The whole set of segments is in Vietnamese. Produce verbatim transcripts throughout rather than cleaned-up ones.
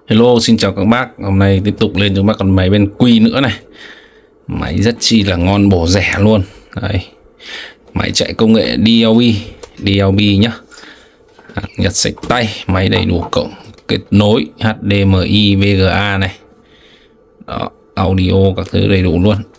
Hello, xin chào các bác. Hôm nay tiếp tục lên cho các bác con máy bên Quy nữa này. Máy rất chi là ngon bổ rẻ luôn. Đây. Máy chạy công nghệ đê lờ bê, đê lờ bê nhá. Nhật sạch tay, máy đầy đủ cổng kết nối hát đê em i, vê giê a này. Đó, audio các thứ đầy đủ luôn.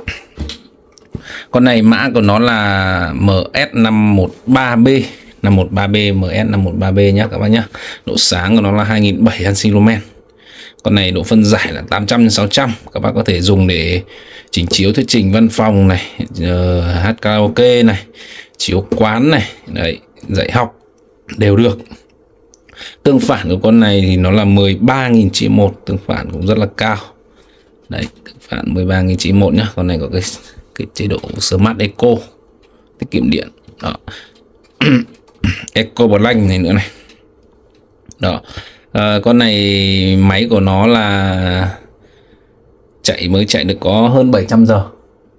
Con này mã của nó là em ét năm một ba B, năm một ba B, em ét năm một ba B nhá các bác nhá. Độ sáng của nó là hai nghìn bảy trăm lumen. Con này độ phân giải là tám trăm nhân sáu trăm. Các bác có thể dùng để chỉnh chiếu thuyết trình văn phòng này, uh, hát karaoke này, chiếu quán này, đấy, dạy học đều được. Tương phản của con này thì nó là mười ba nghìn chia một, tương phản cũng rất là cao. Đấy, tương phản mười ba nghìn chia một nhá. Con này có cái cái chế độ Smart Eco, tiết kiệm điện. Đó. Eco Blank này nữa này. Đó. À, con này máy của nó là chạy mới chạy được có hơn bảy trăm giờ.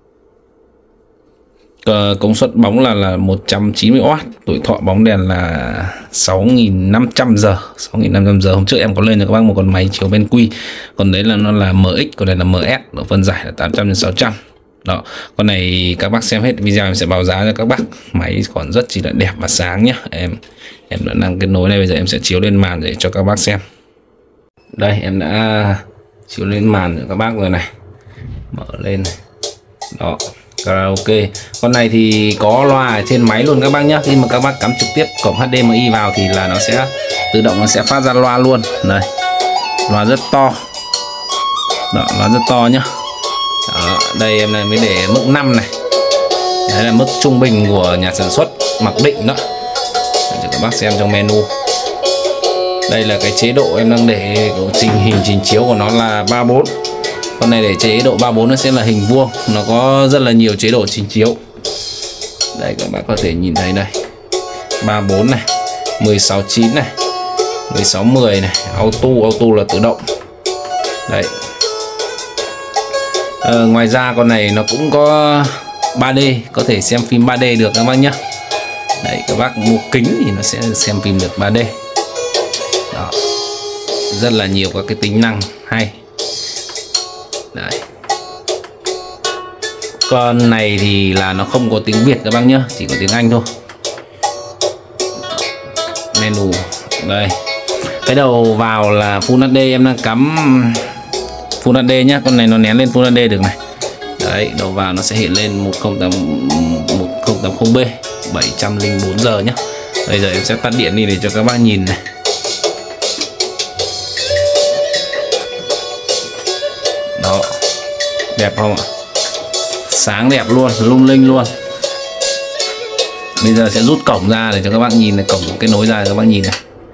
À, công suất bóng là là một trăm chín mươi oát, tuổi thọ bóng đèn là sáu nghìn năm trăm giờ, sáu nghìn năm trăm giờ. Hôm trước em có lên cho các bác một con máy chiếu bên Quy. Còn đấy là nó là em ích, còn đây là em ét, độ phân giải là tám trăm nhân sáu trăm. Đó, con này các bác xem hết video em sẽ báo giá cho các bác. Máy còn rất chỉ là đẹp và sáng nhá. Em em đã đang kết nối này, bây giờ em sẽ chiếu lên màn để cho các bác xem. Đây, em đã chiếu lên màn cho các bác rồi này. Mở lên này. Đó, karaoke. Con này thì có loa ở trên máy luôn các bác nhá. Khi mà các bác cắm trực tiếp cổng hát đê em i vào thì là nó sẽ tự động nó sẽ phát ra loa luôn. Đây. Loa rất to. Đó, loa rất to nhá. Đó, đây em này mới để mức năm này. Đấy là mức trung bình của nhà sản xuất mặc định đó. Để cho các bác xem trong menu. Đây là cái chế độ em đang để trình hình trình chiếu của nó là ba bốn. Con này để chế độ ba bốn nó sẽ là hình vuông. Nó có rất là nhiều chế độ trình chiếu. Đây các bác có thể nhìn thấy đây. ba bốn này, mười sáu chín này, mười sáu mười này, auto, auto là tự động. Đây. Ờ, ngoài ra con này nó cũng có ba D, có thể xem phim ba D được các bác nhé. Đấy, các bác mua kính thì nó sẽ xem phim được ba D. Đó. Rất là nhiều các cái tính năng hay. Đấy. Con này thì là nó không có tiếng Việt các bác nhé, chỉ có tiếng Anh thôi. Menu đây. Cái đầu vào là Full hát đê, em đang cắm Full hát đê nhá. Con này nó nén lên Full hát đê được này. Đấy, đầu vào nó sẽ hiện lên một không tám không B, bảy trăm lẻ bốn giờ nhá. Bây giờ em sẽ tắt điện đi để cho các bác nhìn này. Đó. Đẹp không ạ? Sáng đẹp luôn, lung linh luôn. Bây giờ sẽ rút cổng ra để cho các bác nhìn này, cổng kết nối ra cho các bác nhìn này.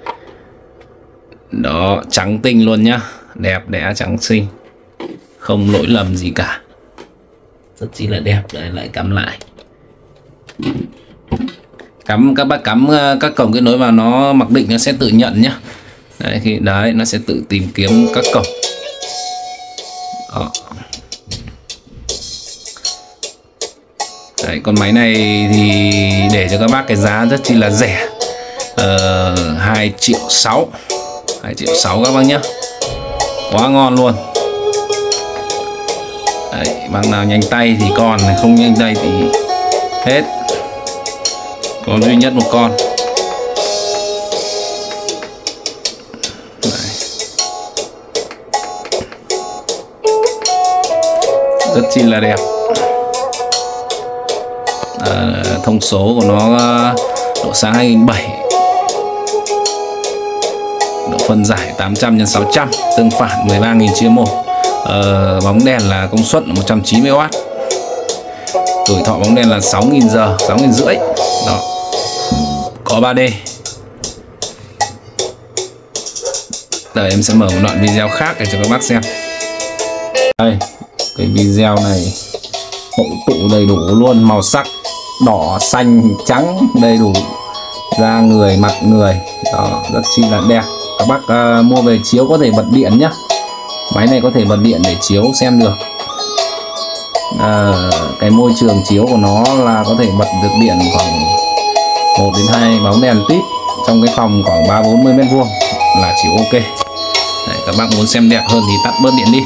Đó, trắng tinh luôn nhá. Đẹp đẽ trắng xinh, không lỗi lầm gì cả, rất chi là đẹp. Đấy, lại cắm lại, cắm các bác cắm các cổng kết nối vào nó mặc định nó sẽ tự nhận nhá. Đấy, khi đấy nó sẽ tự tìm kiếm các cổng. Đó. Đấy, con máy này thì để cho các bác cái giá rất chi là rẻ, ờ, hai triệu sáu, hai triệu sáu các bác nhá. Quá ngon luôn. Đấy, bác nào nhanh tay thì còn, không nhanh tay thì hết. Có duy nhất một con. Đấy. Rất chi là đẹp. À, thông số của nó độ sáng hai nghìn bảy trăm, độ phân giải tám trăm nhân sáu trăm, tương phản mười ba nghìn chia một. Ờ, bóng đèn là công suất là một trăm chín mươi oát, tuổi thọ bóng đèn là sáu nghìn giờ, sáu nghìn rưỡi. Đó, có ba D. Giờ em sẽ mở một đoạn video khác để cho các bác xem. Đây, cái video này hội tụ đầy đủ luôn, màu sắc đỏ, xanh, trắng đầy đủ, da người, mặt người. Đó, rất chi là đẹp. Các bác uh, mua về chiếu có thể bật điện nhá. Máy này có thể bật điện để chiếu xem được. À, cái môi trường chiếu của nó là có thể bật được điện khoảng một đến hai bóng đèn tít trong cái phòng khoảng ba bốn mươi mét vuông là chiếu ok. Đấy, các bác muốn xem đẹp hơn thì tắt bớt điện đi.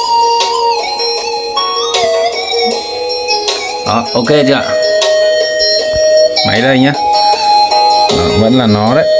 Đó, ok chưa ạ? Máy đây nhá. Đó, vẫn là nó đấy.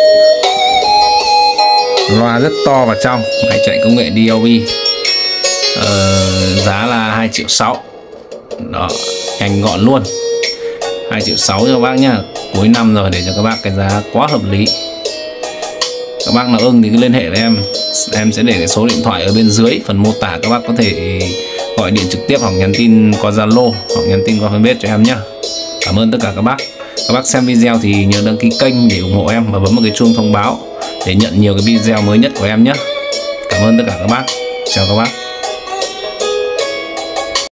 Loa rất to và trong. Máy chạy công nghệ đê lờ vê. ờ, Giá là hai triệu sáu. Đó, nhanh gọn luôn. Hai triệu sáu cho các bác nhá. Cuối năm rồi để cho các bác cái giá quá hợp lý. Các bác nào ưng thì cứ liên hệ với em. Em sẽ để cái số điện thoại ở bên dưới phần mô tả. Các bác có thể gọi điện trực tiếp hoặc nhắn tin qua Zalo hoặc nhắn tin qua fanpage cho em nhé. Cảm ơn tất cả các bác. Các bác xem video thì nhớ đăng ký kênh để ủng hộ em và bấm vào cái chuông thông báo để nhận nhiều cái video mới nhất của em nhé. Cảm ơn tất cả các bác. Chào các bác.